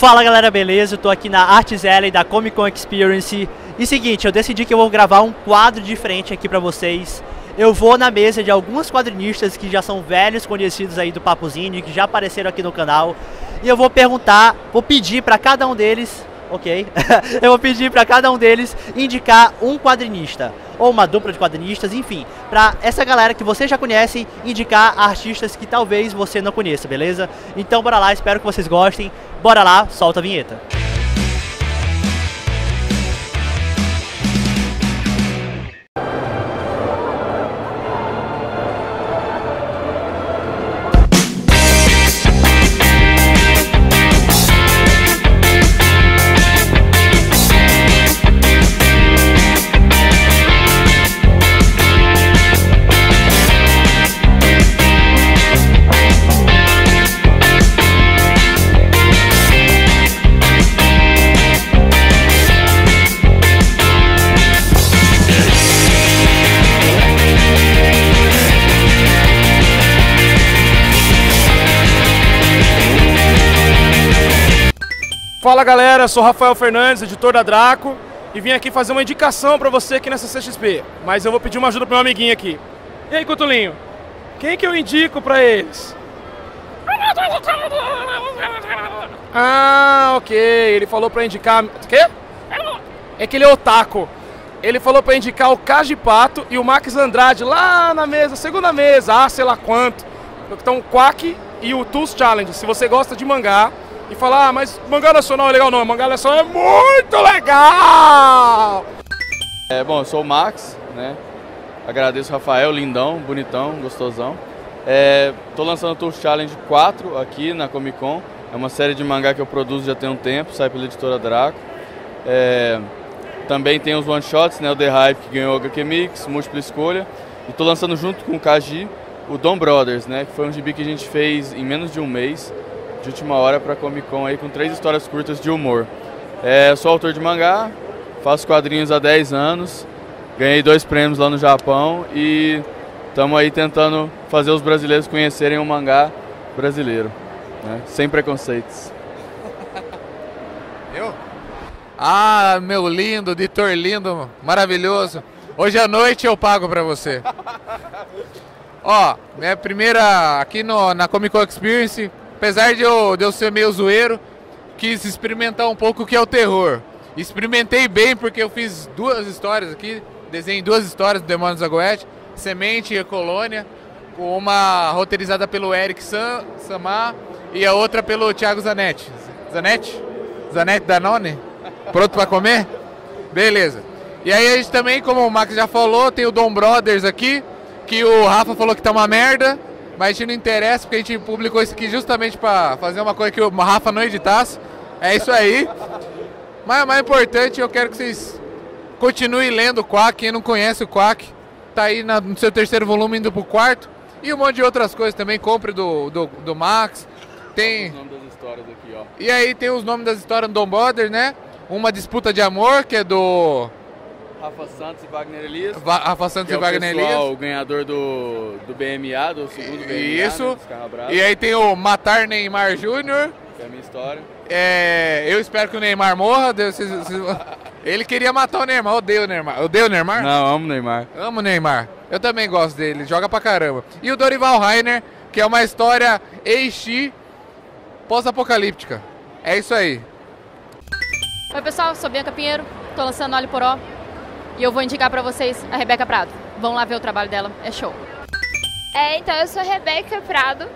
Fala galera, beleza? Eu tô aqui na Arts Alley da Comic Con Experience. E seguinte, eu decidi que eu vou gravar um quadro diferente aqui pra vocês. Eu vou na mesa de alguns quadrinistas que já são velhos conhecidos aí do Papozinho, que já apareceram aqui no canal. E eu vou pedir pra cada um deles, ok? Eu vou pedir pra cada um deles indicar um quadrinista, ou uma dupla de quadrinistas, enfim, pra essa galera que você já conhece, indicar artistas que talvez você não conheça, beleza? Então bora lá, espero que vocês gostem. Bora lá, solta a vinheta. Fala galera, sou Rafael Fernandes, editor da Draco, e vim aqui fazer uma indicação pra você aqui nessa CXP, mas eu vou pedir uma ajuda pro meu amiguinho aqui. E aí, Cutulinho, quem que eu indico pra eles? Ah, ok, ele falou pra indicar... O quê? É que ele é otaku. Ele falou pra indicar o Kaji Pato e o Max Andrade lá na mesa, segunda mesa, sei lá quanto. Então, o Quack e o Tools Challenge, se você gosta de mangá, e falar, mas mangá nacional é legal, não, mangá nacional é muito legal! Bom, eu sou o Max, né? Agradeço o Rafael, lindão, bonitão, gostosão. Tô lançando o Tools Challenge 4 aqui na Comic Con. É uma série de mangá que eu produzo já tem um tempo, sai pela editora Draco. Também tem os one-shots, né? O The Hype, que ganhou o HQ Mix, múltipla escolha. E tô lançando junto com o Kaji, o Dom Brothers, né? Que foi um gibi que a gente fez em menos de um mês, de última hora para Comic Con aí, com 3 histórias curtas de humor. Sou autor de mangá, faço quadrinhos há 10 anos, ganhei 2 prêmios lá no Japão e estamos aí tentando fazer os brasileiros conhecerem o mangá brasileiro, né? Sem preconceitos. Eu? Ah, meu lindo, editor lindo, maravilhoso. Hoje à noite eu pago para você. Ó, minha primeira aqui na Comic Con Experience. Apesar de eu ser meio zoeiro, quis experimentar um pouco o que é o terror. Experimentei bem porque eu fiz 2 histórias aqui, desenhei 2 histórias do Demônios da Goethe, Semente e Colônia, com uma roteirizada pelo Eric Samar e a outra pelo Thiago Zanetti. Zanetti Danone? Pronto para comer? Beleza. E aí a gente também, como o Max já falou, tem o Dom Brothers aqui, que o Rafa falou que tá uma merda. Mas a gente não interessa, porque a gente publicou isso aqui justamente para fazer uma coisa que o Rafa não editasse. É isso aí. Mas o mais importante, eu quero que vocês continuem lendo o Quack. Quem não conhece o Quack, tá aí no seu 3º volume, indo pro 4º. E um monte de outras coisas também. Compre do Max. Tem os nomes das histórias aqui, ó. E aí tem os nomes das histórias do Dom Brothers, né? Uma Disputa de Amor, que é do Rafa Santos e Wagner Elias. Rafa Santos e Wagner Elias. O ganhador do BMA, do segundo BMA. Isso. Né, e aí tem o Matar Neymar Júnior. Que é a minha história. Eu espero que o Neymar morra. Ele queria matar o Neymar. Odeio o Neymar. Odeio o Neymar? Não, amo o Neymar. Amo o Neymar. Eu também gosto dele. Joga pra caramba. E o Dorival Rainer, que é uma história Eishi pós-apocalíptica. É isso aí. Oi pessoal, sou Bianca Pinheiro. Tô lançando Olho Poró. E eu vou indicar pra vocês a Rebeca Prado. Vão lá ver o trabalho dela, é show. Então eu sou a Rebeca Prado.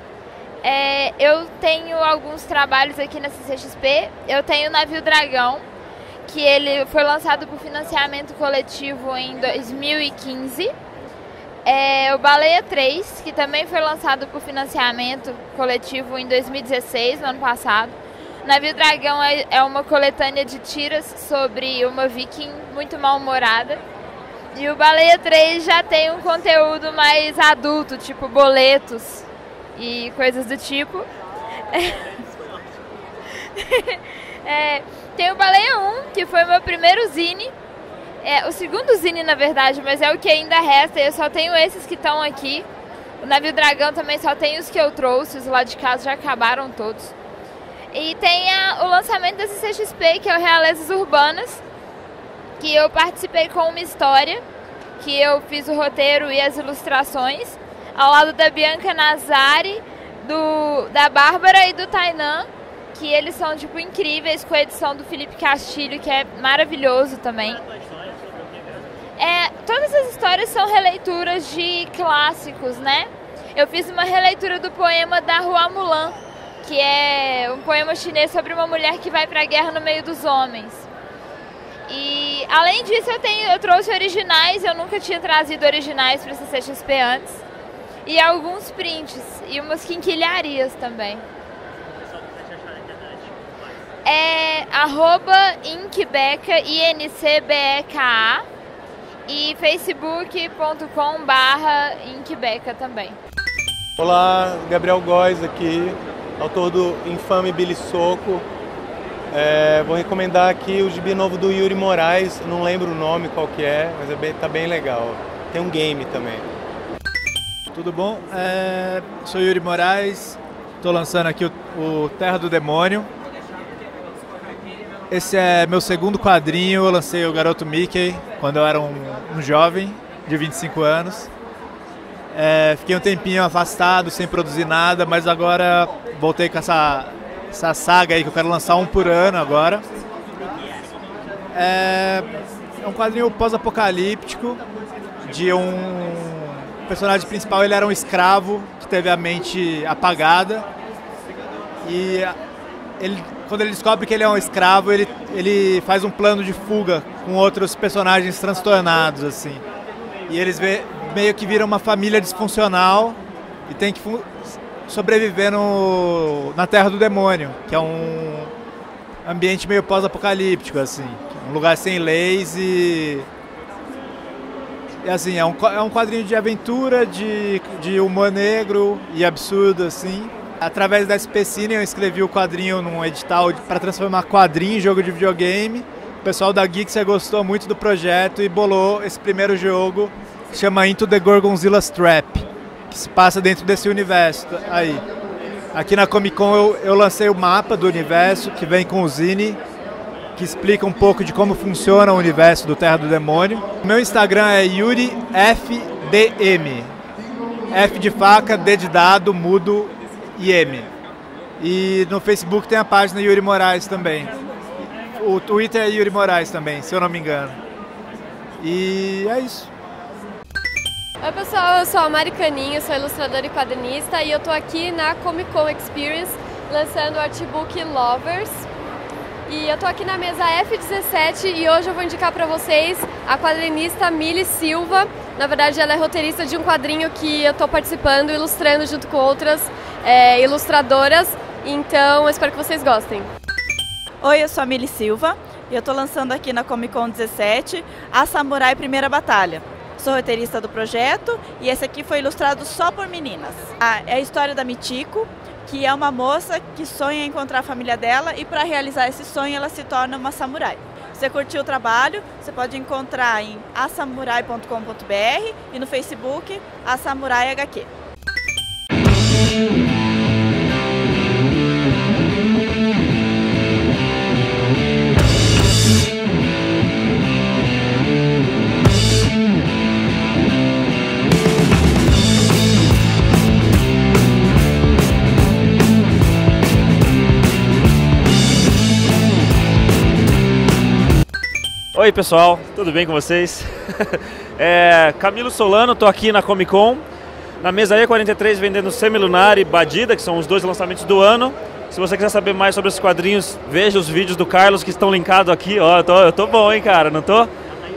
Eu tenho alguns trabalhos aqui na CCXP. Eu tenho o Navio Dragão, que ele foi lançado por financiamento coletivo em 2015. O Baleia 3, que também foi lançado por financiamento coletivo em 2016, no ano passado. O Navio Dragão é uma coletânea de tiras sobre uma viking muito mal-humorada. E o Baleia 3 já tem um conteúdo mais adulto, tipo boletos e coisas do tipo. Tem o Baleia 1, que foi o meu primeiro zine. O segundo zine, na verdade, mas é o que ainda resta. Eu só tenho esses que estão aqui. O Navio Dragão também só tem os que eu trouxe. Os lá de casa já acabaram todos. E tem o lançamento da CCXP, que é o Realezas Urbanas, que eu participei com uma história, que eu fiz o roteiro e as ilustrações, ao lado da Bianca Nazari, da Bárbara e do Tainan, que eles são tipo incríveis, com a edição do Felipe Castilho, que é maravilhoso também. Todas as histórias são releituras de clássicos, né? Eu fiz uma releitura do poema da Hua Mulan, que é um poema chinês sobre uma mulher que vai para a guerra no meio dos homens. E além disso eu trouxe originais, eu nunca tinha trazido originais para a CCXP antes. E alguns prints e umas quinquilharias também. É @incbeka, INCBEKA, e facebook.com/incbeka também. Olá, Gabriel Góes aqui, autor do infame Billy Soco. Vou recomendar aqui o gibi novo do Yuri Moraes, não lembro o nome qual que é, mas tá bem legal. Tem um game também. Tudo bom? Sou Yuri Moraes, estou lançando aqui o Terra do Demônio. Esse é meu segundo quadrinho, eu lancei o Garoto Mickey quando eu era um jovem de 25 anos. Fiquei um tempinho afastado, sem produzir nada, mas agora voltei com essa saga aí que eu quero lançar um por ano agora. É um quadrinho pós-apocalíptico de um personagem principal. Ele era um escravo que teve a mente apagada e quando ele descobre que ele é um escravo, ele faz um plano de fuga com outros personagens transtornados, assim. E eles meio que viram uma família disfuncional e tem que sobreviver na Terra do Demônio, que é um ambiente meio pós-apocalíptico, assim. Um lugar sem leis e assim, é um quadrinho de aventura, de humor negro e absurdo, assim. Através da SP Cine eu escrevi o quadrinho num edital para transformar quadrinho em jogo de videogame. O pessoal da Geeks gostou muito do projeto e bolou esse primeiro jogo, que chama Into the Gorgonzilla's Trap, que se passa dentro desse universo aí. Aqui na Comic Con eu lancei o mapa do universo, que vem com o zine, que explica um pouco de como funciona o universo do Terra do Demônio. O meu Instagram é YuriFDM. F de faca, D de dado, mudo e M. E no Facebook tem a página Yuri Moraes também. O Twitter é Yuri Moraes também, se eu não me engano. E é isso. Oi pessoal, eu sou a Mari Caninho, sou ilustradora e quadrinista e eu tô aqui na Comic Con Experience lançando o artbook Lovers. E eu tô aqui na mesa F17 e hoje eu vou indicar para vocês a quadrinista Mili Silva. Na verdade ela é roteirista de um quadrinho que eu tô participando, ilustrando junto com outras ilustradoras, então eu espero que vocês gostem. Oi, eu sou a Mili Silva e eu tô lançando aqui na Comic Con 17 a Samurai Primeira Batalha. Sou roteirista do projeto e esse aqui foi ilustrado só por meninas. É a história da Michiko, que é uma moça que sonha em encontrar a família dela e para realizar esse sonho ela se torna uma samurai. Se você curtiu o trabalho, você pode encontrar em asamurai.com.br e no Facebook a Samurai HQ. Oi pessoal, tudo bem com vocês? Camilo Solano, estou aqui na Comic Con, na mesa E43 vendendo Semilunar e Badida, que são os dois lançamentos do ano. Se você quiser saber mais sobre esses quadrinhos, veja os vídeos do Carlos que estão linkados aqui. Ó, eu tô bom, hein, cara, não tô?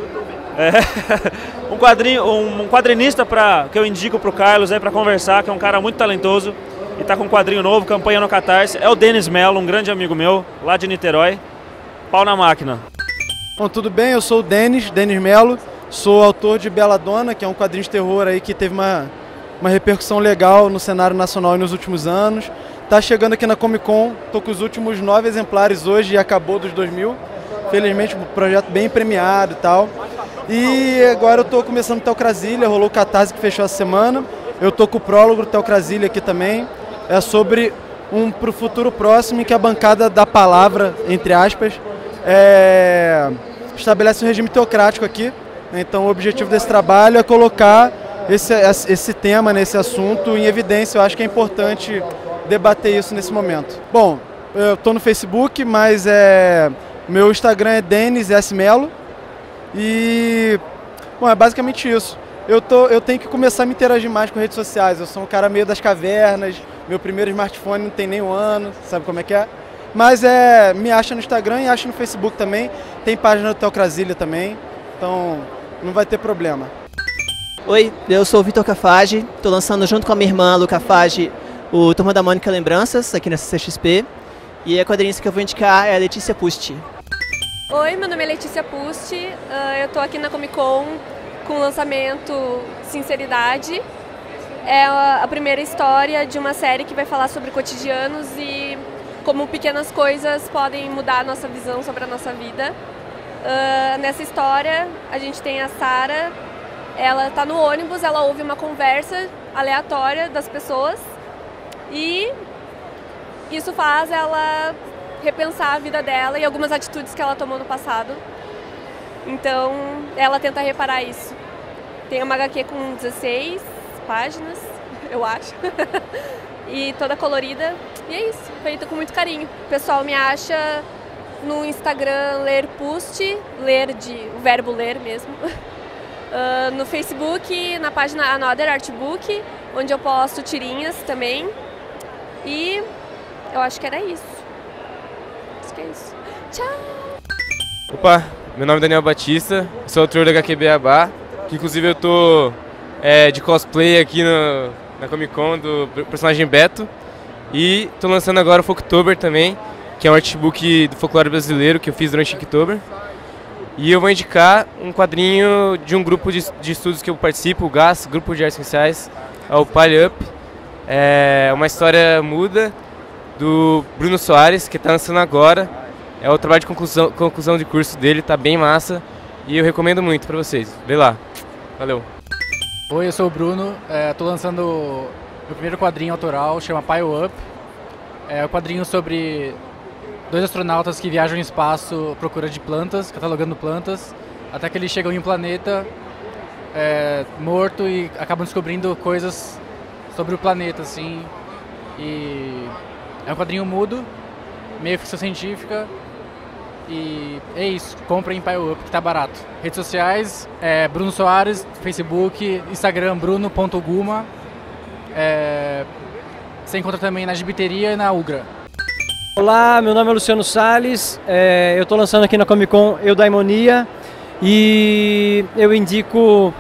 Um quadrinista que eu indico pro Carlos para conversar, que é um cara muito talentoso e tá com um quadrinho novo, campanha no Catarse, é o Denis Mello, um grande amigo meu, lá de Niterói. Pau na máquina. Bom, tudo bem? Eu sou o Denis Mello, sou autor de Belladonna, que é um quadrinho de terror aí que teve uma repercussão legal no cenário nacional nos últimos anos. Tá chegando aqui na Comic Con, tô com os últimos 9 exemplares hoje e acabou dos 2000. Felizmente um projeto bem premiado e tal. E agora eu tô começando o Teocrasília, rolou o Catarse que fechou essa semana. Eu tô com o prólogo do Teocrasília aqui também. É sobre para o futuro próximo em que a bancada da palavra, entre aspas, estabelece um regime teocrático aqui. Então o objetivo desse trabalho é colocar esse tema, esse assunto em evidência. Eu acho que é importante debater isso nesse momento. Bom, eu estou no Facebook, mas meu Instagram é Denis S. Melo e bom, é basicamente isso. Eu tenho que começar a me interagir mais com redes sociais. Eu sou um cara meio das cavernas, meu primeiro smartphone não tem nem 1 ano, sabe como é que é? Mas me acha no Instagram e acha no Facebook também. Tem página do Teocrasília também, então não vai ter problema. Oi, eu sou o Vitor Cafage, estou lançando junto com a minha irmã, Lu Cafage, o Turma da Mônica Lembranças, aqui na CCXP. E a quadrinista que eu vou indicar é a Letícia Pusti. Oi, meu nome é Letícia Pusti, eu estou aqui na Comic Con com o lançamento Sinceridade. É a primeira história de uma série que vai falar sobre cotidianos e como pequenas coisas podem mudar a nossa visão sobre a nossa vida. Nessa história a gente tem a Sarah, ela está no ônibus, ela ouve uma conversa aleatória das pessoas e isso faz ela repensar a vida dela e algumas atitudes que ela tomou no passado. Então ela tenta reparar isso. Tem uma HQ com 16 páginas, eu acho, e toda colorida. E é isso, feita com muito carinho. O pessoal me acha no Instagram lerpusti, ler o verbo ler mesmo. No Facebook, na página Another Artbook, onde eu posto tirinhas também. E eu acho que era isso. Acho que é isso. Tchau! Opa, meu nome é Daniel Batista, sou autor da HQ Beabá, que inclusive eu tô de cosplay aqui na Comic Con do personagem Beto. E tô lançando agora o Folktober também, que é um artbook do folclore brasileiro que eu fiz durante o Inktober. E eu vou indicar um quadrinho de um grupo de estudos que eu participo, o GAS, Grupo de Artes Essenciais, é o Pile Up. É uma história muda do Bruno Soares, que está lançando agora. É o trabalho de conclusão de curso dele, tá bem massa. E eu recomendo muito para vocês. Vê lá. Valeu. Oi, eu sou o Bruno. Estou lançando meu primeiro quadrinho autoral, chama Pile Up. É um quadrinho sobre 2 astronautas que viajam em espaço à procura de plantas, catalogando plantas, até que eles chegam em um planeta morto e acabam descobrindo coisas sobre o planeta, assim. E é um quadrinho mudo, meio ficção científica. E é isso, comprem Pile Up, que tá barato. Redes sociais, Bruno Soares, Facebook, Instagram, bruno.guma. Você encontra também na Gibiteria e na Ugra. Olá, meu nome é Luciano Salles, eu estou lançando aqui na Comic Con Eudaimonia e eu indico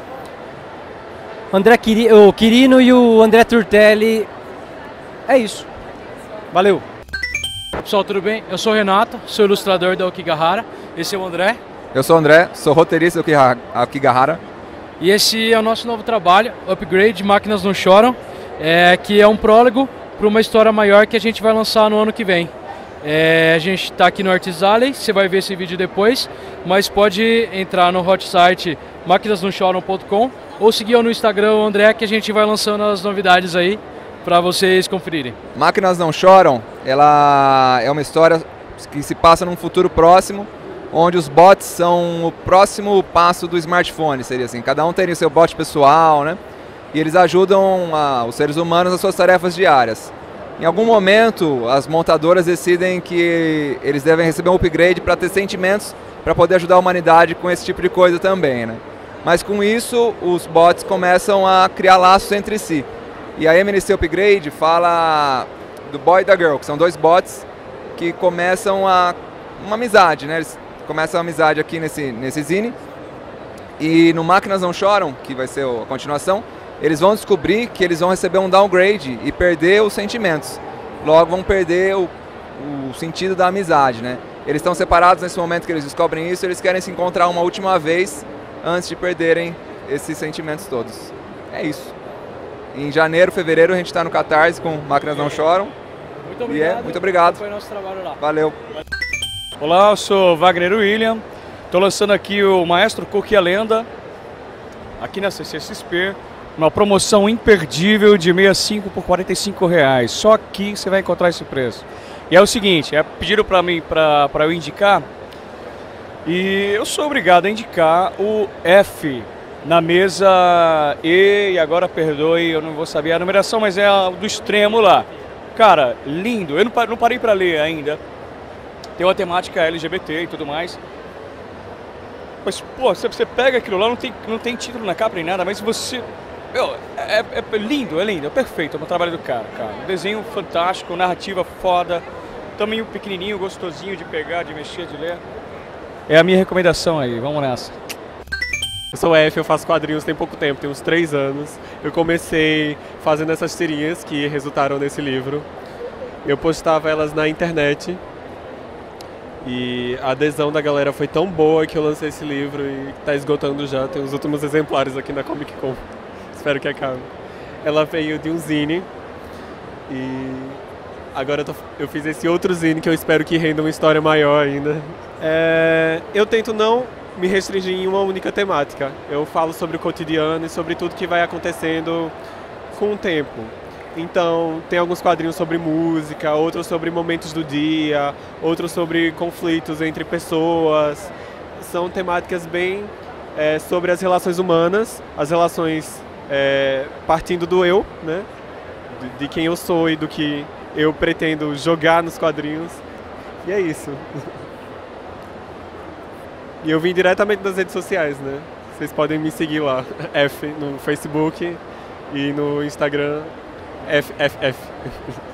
o Quirino e o André Turtelli. É isso, valeu! Pessoal, tudo bem? Eu sou o Renato, sou ilustrador da Okigahara, esse é o André. Eu sou o André, sou roteirista da Okigahara. E esse é o nosso novo trabalho, Upgrade, Máquinas Não Choram, que é um prólogo para uma história maior que a gente vai lançar no ano que vem. A gente está aqui no Artist Alley, você vai ver esse vídeo depois, mas pode entrar no hot site maquinasnãochoram.com ou seguir no Instagram o André, que a gente vai lançando as novidades aí para vocês conferirem. Máquinas Não Choram, ela é uma história que se passa num futuro próximo, onde os bots são o próximo passo do smartphone, seria assim, cada um tem o seu bot pessoal, né? E eles ajudam os seres humanos nas suas tarefas diárias. Em algum momento, as montadoras decidem que eles devem receber um upgrade para ter sentimentos, para poder ajudar a humanidade com esse tipo de coisa também, né? Mas com isso, os bots começam a criar laços entre si. E a MNC Upgrade fala do boy e da girl, que são 2 bots que começam uma amizade, né? Eles começam a amizade aqui nesse zine. E no Máquinas Não Choram, que vai ser a continuação, eles vão descobrir que eles vão receber um downgrade e perder os sentimentos. Logo vão perder o sentido da amizade, né? Eles estão separados nesse momento que eles descobrem isso, eles querem se encontrar uma última vez antes de perderem esses sentimentos todos. É isso. Em janeiro, fevereiro, a gente está no Catarse com Máquinas Não Choram. Muito obrigado. Muito obrigado. Foi nosso trabalho lá. Valeu. Olá, eu sou Wagner William. Estou lançando aqui o Maestro Cook e a Lenda, aqui na CCXP, Uma promoção imperdível de 65 por R$45. Só aqui você vai encontrar esse preço. E é o seguinte, pediram para mim para eu indicar, e eu sou obrigado a indicar o F na mesa E, e agora perdoe, eu não vou saber a numeração, mas é a do extremo lá. Cara, lindo, eu não parei para ler ainda. Tem uma temática LGBT e tudo mais. Mas, pô, você pega aquilo lá, não tem título na capa nem nada, mas você... Meu, é lindo, é perfeito, é um trabalho do cara. Um desenho fantástico, narrativa foda, tamanho pequenininho, gostosinho de pegar, de mexer, de ler. É a minha recomendação aí, vamos nessa. Eu sou o F, eu faço quadrinhos tem pouco tempo, tem uns 3 anos. Eu comecei fazendo essas tirinhas que resultaram nesse livro. Eu postava elas na internet e a adesão da galera foi tão boa que eu lancei esse livro e está esgotando já. Tem os últimos exemplares aqui na Comic Con. Espero que acabe. Ela veio de um zine e agora eu fiz esse outro zine que eu espero que renda uma história maior ainda. Eu tento não me restringir em uma única temática. Eu falo sobre o cotidiano e sobre tudo que vai acontecendo com o tempo. Então, tem alguns quadrinhos sobre música, outros sobre momentos do dia, outros sobre conflitos entre pessoas. São temáticas bem sobre as relações humanas, as relações partindo do eu, né? De quem eu sou e do que eu pretendo jogar nos quadrinhos. E é isso. E eu vim diretamente das redes sociais, né? Vocês podem me seguir lá, F, no Facebook e no Instagram, FFF.